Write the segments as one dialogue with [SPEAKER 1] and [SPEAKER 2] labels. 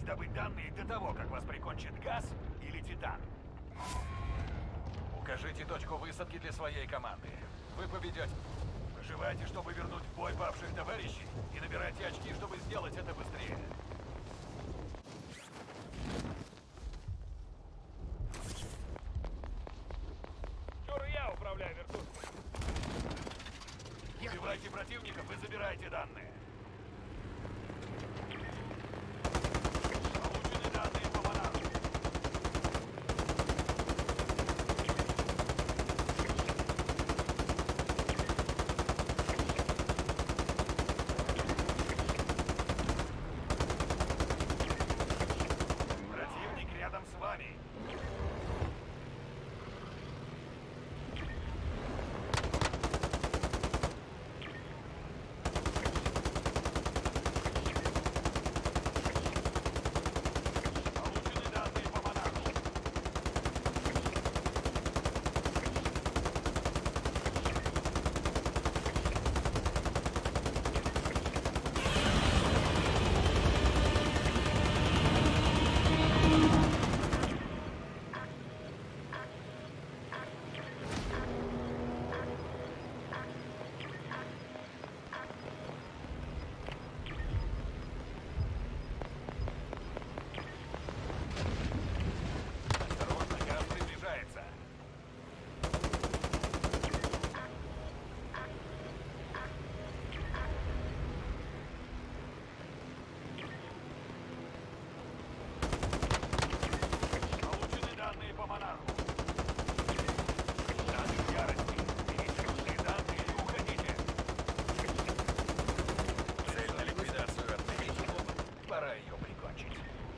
[SPEAKER 1] Постарайтесь добыть данные до того, как вас прикончит газ или титан. Укажите точку высадки для своей команды. Вы поведете. Выживайте, чтобы вернуть в бой павших товарищей, и набирайте очки, чтобы сделать это быстрее.
[SPEAKER 2] Чур, я управляю вертушкой.
[SPEAKER 1] Убивайте противников и забирайте данные. Получены данные по Монарху. Противник рядом с вами. Получены данные по Монарху. Осторожно, газ приближается. Получены данные по Монарху. Данные в ярости. Берите нужные данные и уходите. Цель на ликвидацию отметить. Пора ее прикончить.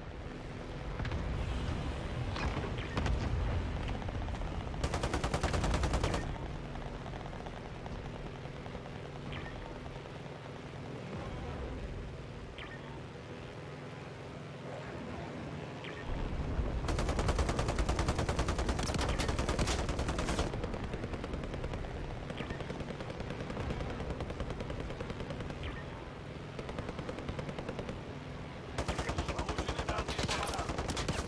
[SPEAKER 1] Получены данные по Монарху.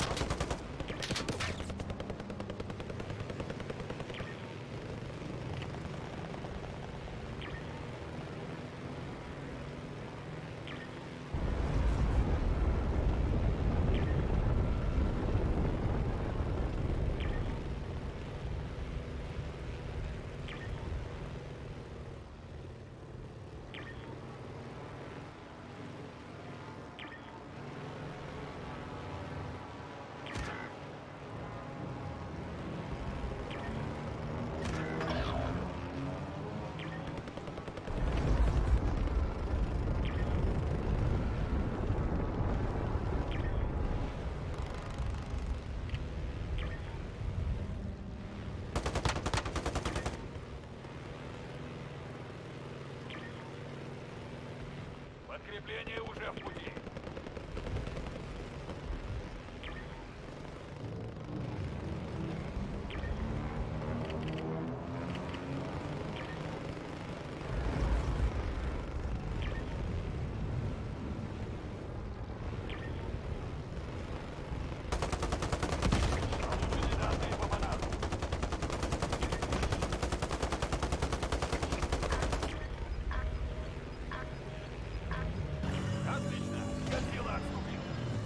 [SPEAKER 1] Подкрепление уже в пути. Получены данные по Монарху. Отлично! Годзилла отступил.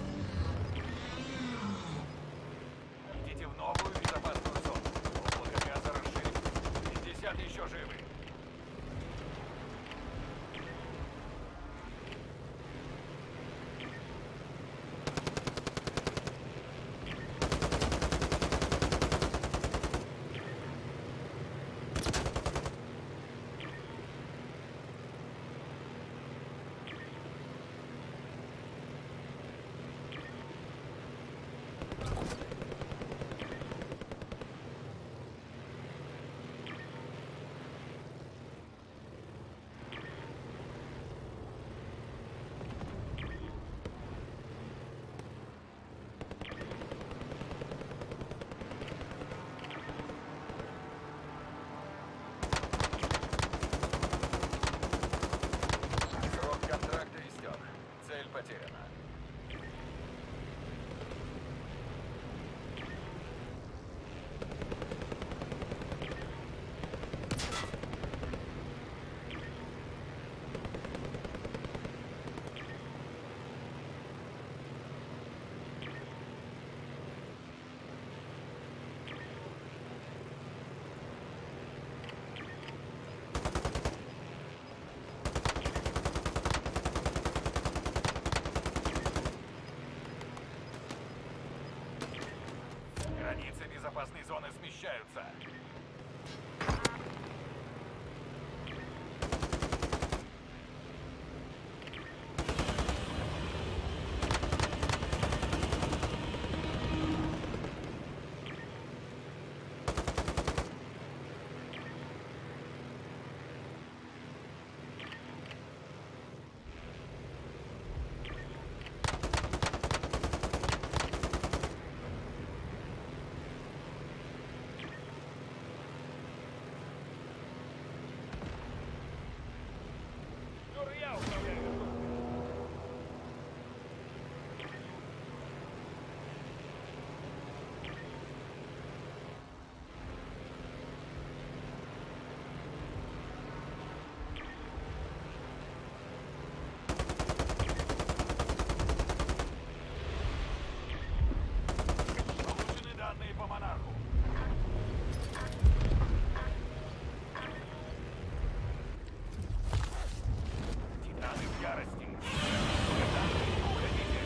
[SPEAKER 1] Идите в новую безопасную зону. Облако газа расширить. 50 еще живы.
[SPEAKER 2] Скоро я управляю вертушкой.
[SPEAKER 1] Получены данные по монарху. Титаны в ярости. Титаны, уходите.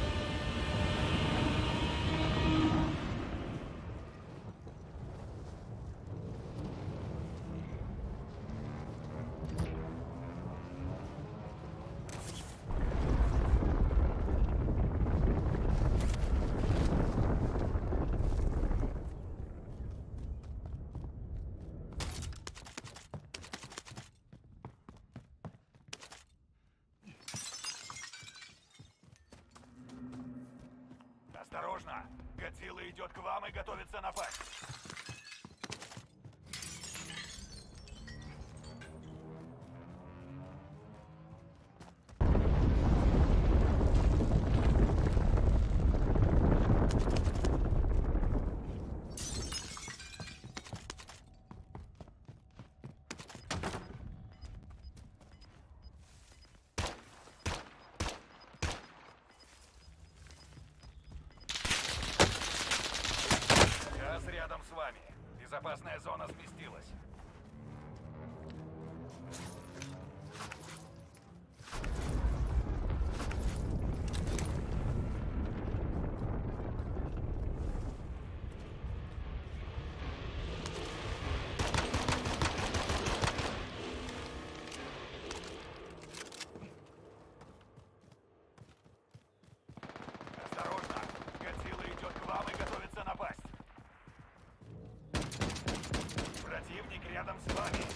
[SPEAKER 1] Осторожно! Годзилла идет к вам и готовится напасть. Газ рядом с вами. Безопасная зона сместилась. Осторожно! Годзилла идет к вам и готовится напасть. Противник рядом с вами.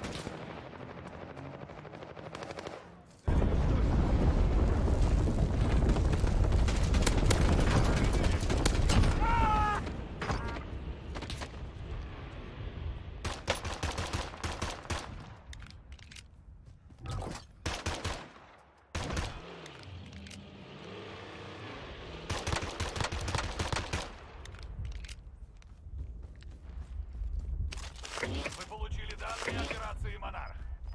[SPEAKER 1] Вы получили данные операции «Монарх».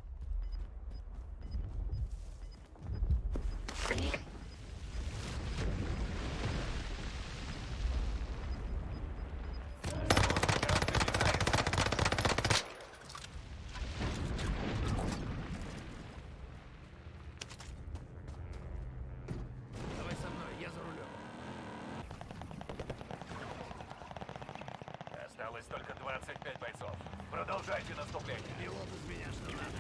[SPEAKER 2] Давай со мной, я за рулем.
[SPEAKER 1] Осталось только 25 бойцов. Продолжайте наступление.
[SPEAKER 2] И вот из меня что надо.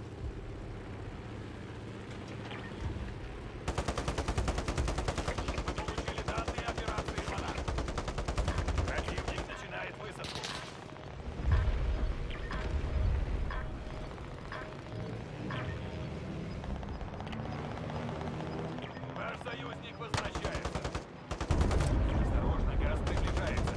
[SPEAKER 1] Вы получили данные операции «Монарх». Противник начинает высадку. Ваш союзник возвращается. Осторожно, газ приближается.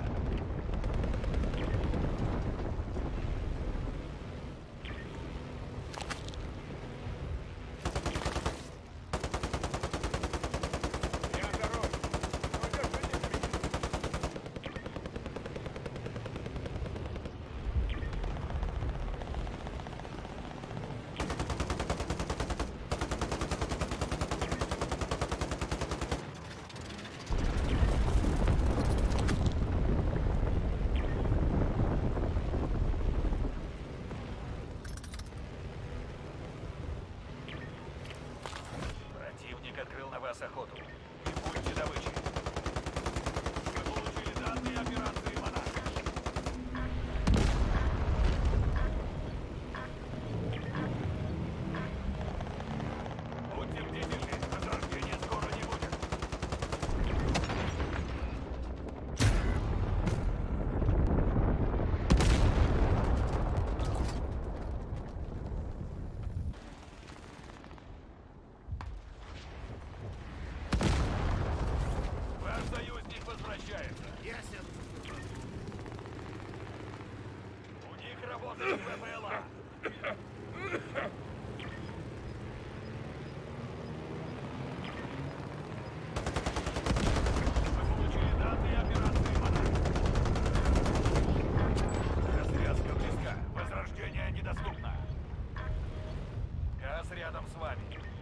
[SPEAKER 1] рядом с вами.